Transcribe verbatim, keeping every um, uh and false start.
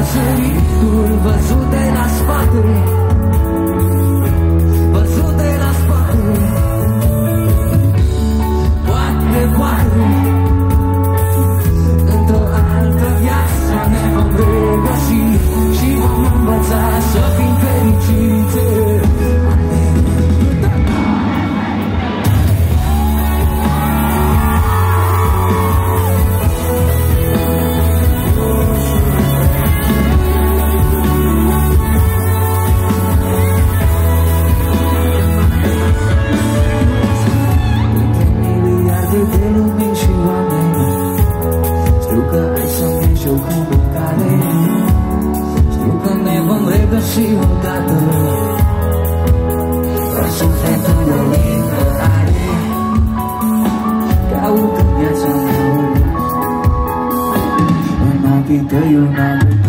săritul văzut de la spate, văzut de la spate. Poate, poate într-o altă viață ne vom regăsi și vom învăța să fim fericite. De lumini și oameni, știu că ai să-mi și o comunicare. Știu că ne vom regăsi odată, dar sufletul e liberare. Caut în viața mea în ochii tăi un alt